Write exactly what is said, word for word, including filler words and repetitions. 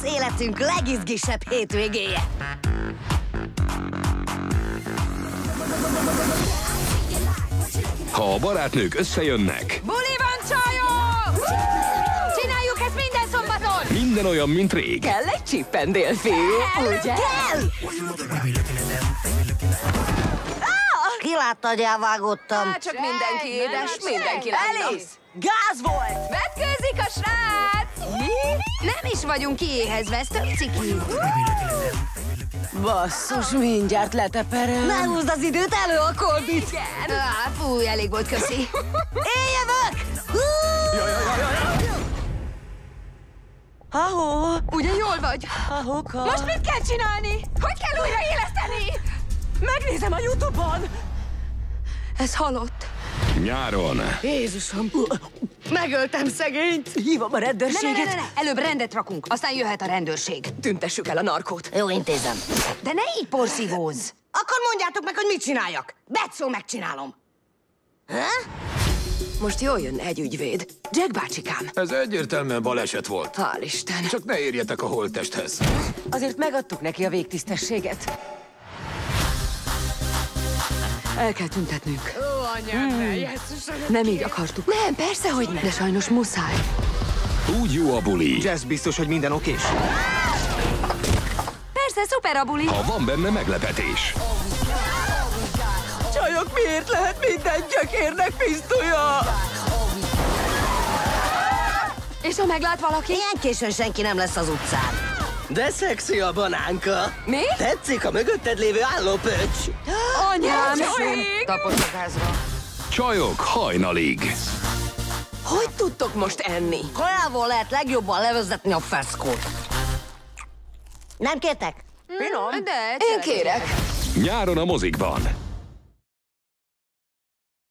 lesz életünk legizgisebb hétvégéje. Ha a barátnők összejönnek... Buli van, csajok! Csináljuk ezt minden szombaton! Minden olyan, mint rég. Kell egy csippendélfiú, ugye? Kell! Ki látta, hogy elvágottam? Hát csak mindenki édes, mindenki látta. Alice! Gáz volt! Vetkőzik a srác! Mi? Nem is vagyunk kiéhezve, ez tök ciki. Basszus, mindjárt leteperem. Ne húzd az időt, elő a kolbit! Igen. Á, fúj, elég volt, köszi. Én jövök! Ahó, Ugye jól vagy? ahóka. Most mit kell csinálni? Hogy kell újraéleszteni? Megnézem a YouTube-on. Ez halott. Nyáron. Jézusom. Megöltem szegényt! Hívom a Ne, ne, rendőrséget. ne, ne, ne. Előbb rendet rakunk, aztán jöhet a rendőrség. Tüntessük el a narkót. Jó, intézem. De ne így porszívózz. Akkor mondjátok meg, hogy mit csináljak. Betszó megcsinálom. Ha? Most jól jön egy ügyvéd. Jack bácsikám. Ez egyértelműen baleset volt. Hál' Isten. Csak ne érjetek a holttesthez. Azért megadtuk neki a végtisztességet. El kell tüntetnünk. Ó, anyám, ne, Jézusom. Nem így akartuk. Nem, persze, hogy nem. De sajnos muszáj. Úgy jó a buli. Jazz biztos, hogy minden okés? Persze, szuper a buli. Ha van benne meglepetés. Csajok, miért lehet minden gyökérnek pisztolya? És ha meglát valaki? Ilyen későn senki nem lesz az utcán. De szexi a banánka. Mi? Tetszik a mögötted lévő állópöcs. Anyám, Csajok! tapos a gázra. Csajok hajnalig. Hogy tudtok most enni? Kajából lehet legjobban levezetni a feszkót. Nem kértek? Finom. De Én kérek. Nyáron a mozikban.